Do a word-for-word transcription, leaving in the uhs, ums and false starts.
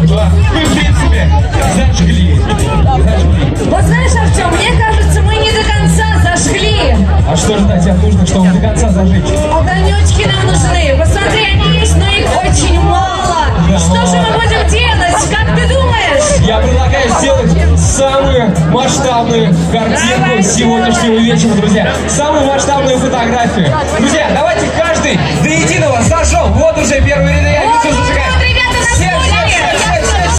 Мы, в принципе, зажгли. Зажгли. Вот знаешь, Артем, мне кажется, мы не до конца зажгли. А что ждать от нужно, чтобы до конца зажечь? Огонечки нам нужны. Посмотри, они есть, но их очень мало. Да, что мало. же мы будем делать? Как ты думаешь? Я предлагаю сделать самую масштабную картинку Давай, сегодняшнего вечера, друзья. Самую масштабную фотографию. Друзья, давайте каждый до единого зажжем. Вот уже первый ряд.